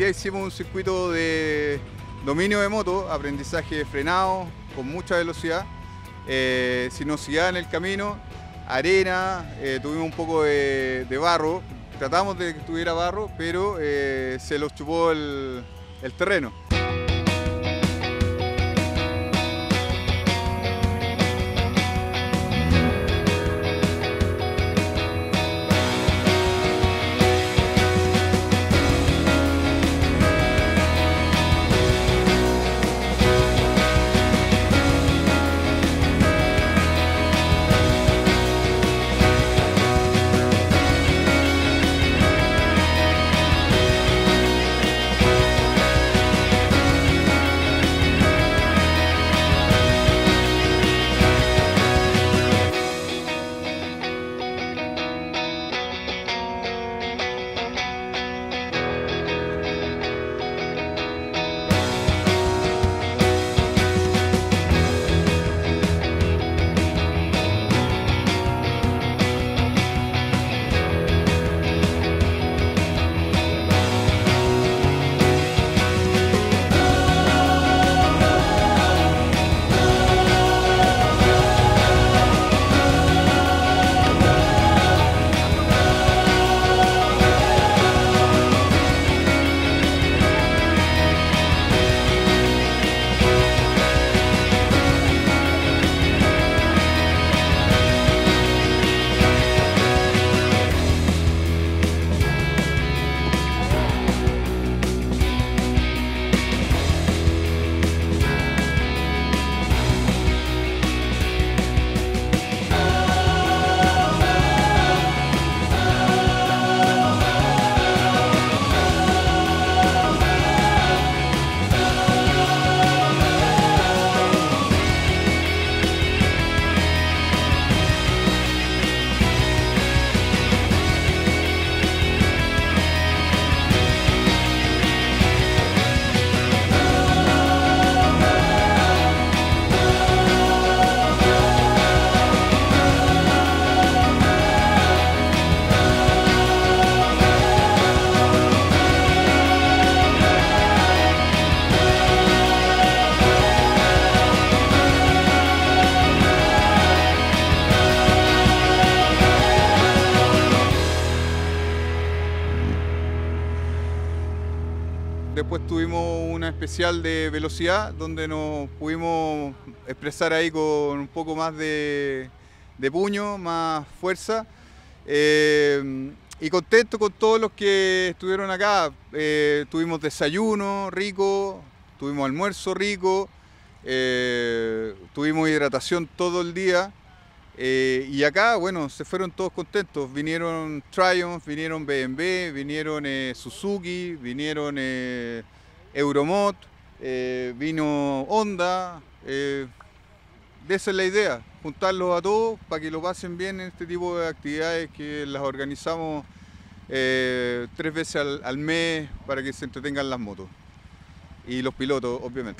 día hicimos un circuito de dominio de moto, aprendizaje de frenado con mucha velocidad, sinuosidad en el camino, arena, tuvimos un poco de barro, tratamos de que tuviera barro, pero se los chupó el terreno. Después tuvimos una especial de velocidad donde nos pudimos expresar ahí con un poco más de puño, más fuerza. Y contento con todos los que estuvieron acá. Tuvimos desayuno rico, tuvimos almuerzo rico, tuvimos hidratación todo el día. Y acá, bueno, se fueron todos contentos. Vinieron Triumph, vinieron BMW, vinieron Suzuki, vinieron Euromod, vino Honda. Esa es la idea, juntarlos a todos para que lo pasen bien en este tipo de actividades que las organizamos 3 veces al mes para que se entretengan las motos y los pilotos, obviamente.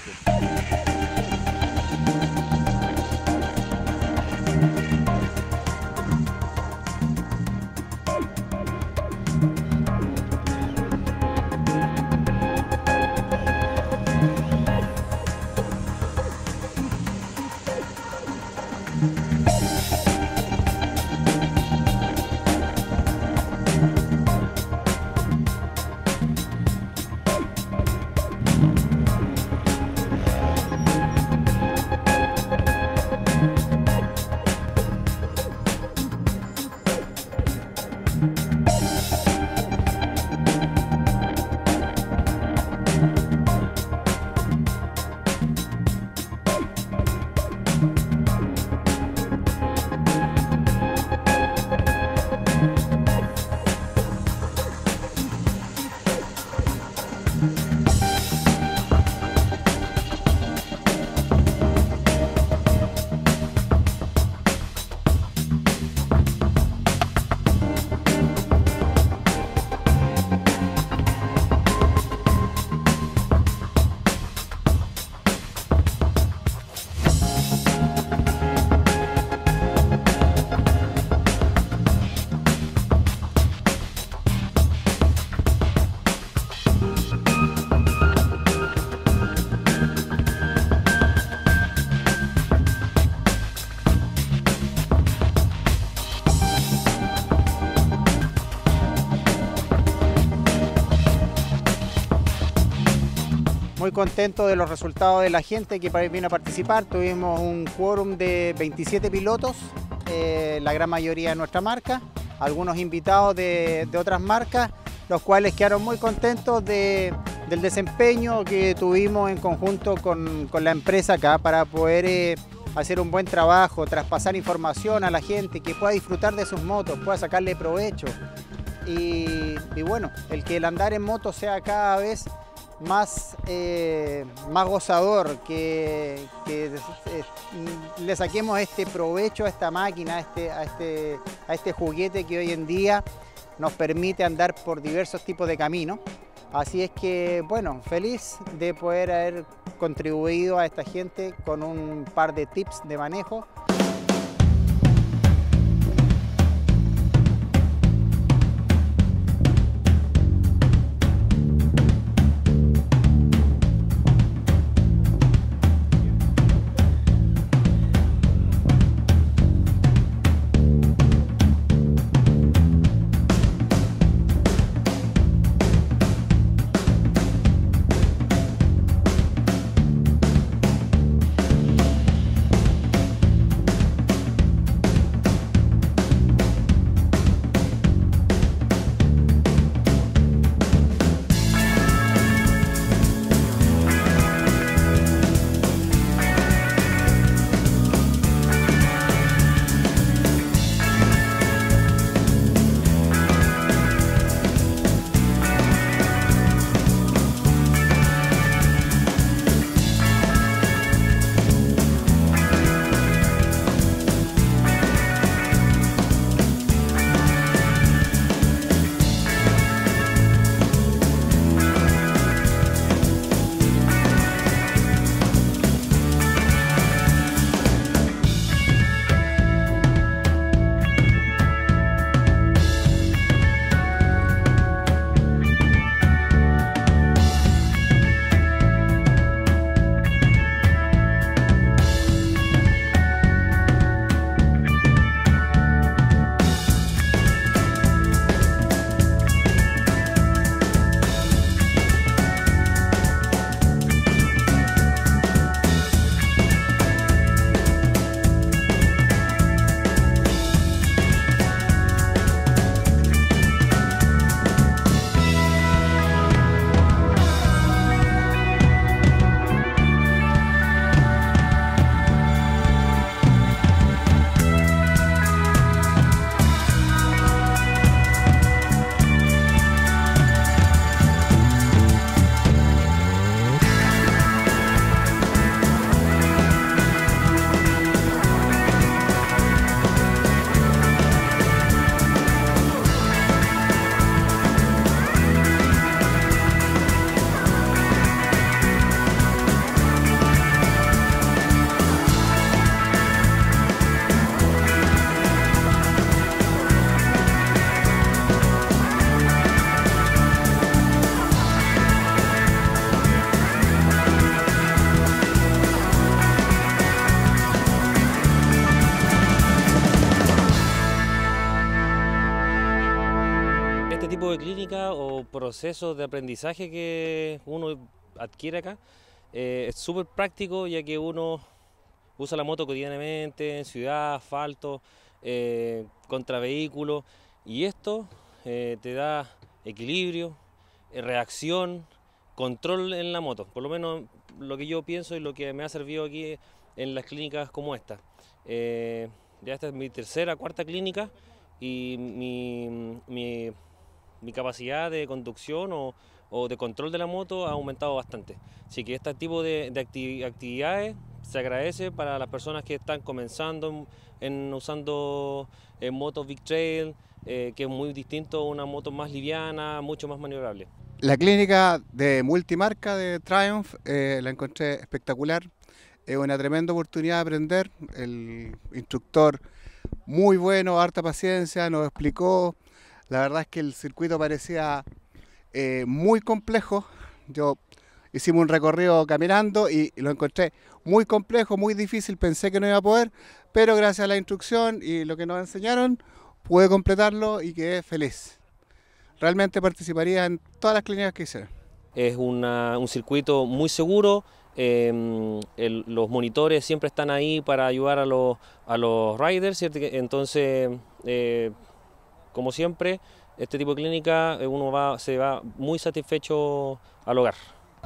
muy contento de los resultados de la gente que vino a participar. Tuvimos un quórum de 27 pilotos, la gran mayoría de nuestra marca, algunos invitados de otras marcas, los cuales quedaron muy contentos del desempeño que tuvimos en conjunto con la empresa acá para poder hacer un buen trabajo, traspasar información a la gente que pueda disfrutar de sus motos, pueda sacarle provecho. Y bueno, el que el andar en moto sea cada vez más gozador, que le saquemos este provecho a esta máquina, a este juguete que hoy en día nos permite andar por diversos tipos de caminos. Así es que, bueno, feliz de poder haber contribuido a esta gente con un par de tips de manejo. Este tipo de clínica o procesos de aprendizaje que uno adquiere acá es súper práctico, ya que uno usa la moto cotidianamente en ciudad, asfalto, contra vehículos, y esto te da equilibrio, reacción, control en la moto. Por lo menos lo que yo pienso y lo que me ha servido aquí en las clínicas como esta. Ya esta es mi tercera, cuarta clínica, y mi capacidad de conducción o de control de la moto ha aumentado bastante. Así que este tipo de actividades se agradece para las personas que están comenzando usando motos Big Trail, que es muy distinto a una moto más liviana, mucho más maniobrable. La clínica de multimarca de Triumph la encontré espectacular. Es una tremenda oportunidad de aprender. El instructor muy bueno, harta paciencia, nos explicó. La verdad es que el circuito parecía muy complejo. Hicimos un recorrido caminando y lo encontré muy complejo, muy difícil. Pensé que no iba a poder, pero gracias a la instrucción y lo que nos enseñaron, pude completarlo y quedé feliz. Realmente participaría en todas las clínicas que hicieron. es un circuito muy seguro. Los monitores siempre están ahí para ayudar a los riders, ¿cierto? Entonces, como siempre, este tipo de clínica uno se va muy satisfecho al hogar.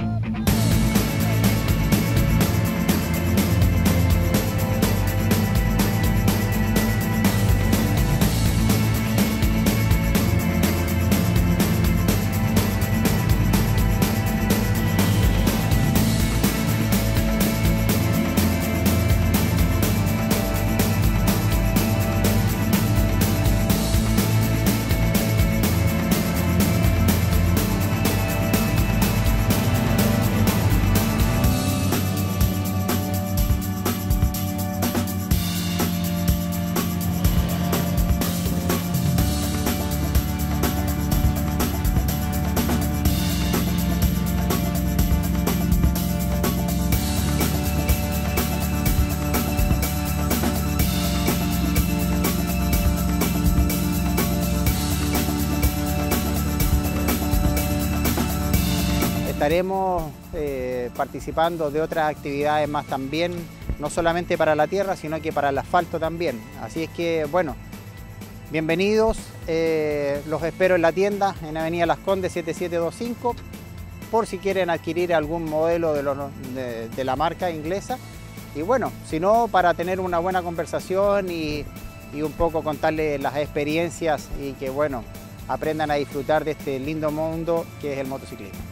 Estaremos participando de otras actividades más también, no solamente para la tierra, sino que para el asfalto también. Así es que, bueno, bienvenidos, los espero en la tienda, en Avenida Las Condes 7725, por si quieren adquirir algún modelo de la marca inglesa. Y bueno, si no, para tener una buena conversación y un poco contarles las experiencias y que, bueno, aprendan a disfrutar de este lindo mundo que es el motociclismo.